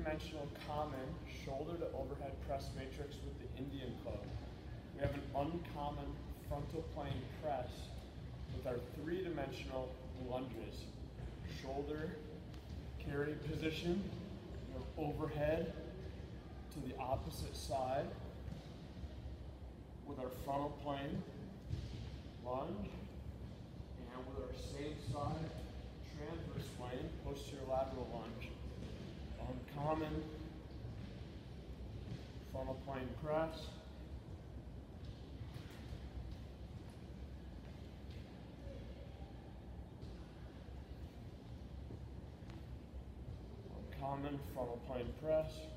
three-dimensional common shoulder to overhead press matrix with the Indian club. We have an uncommon frontal plane press with our three-dimensional lunges. Shoulder carry position, overhead to the opposite side with our frontal plane lunge, and with our same side transverse plane posterior lateral lunge. Uncommon frontal plane press. Uncommon frontal plane press.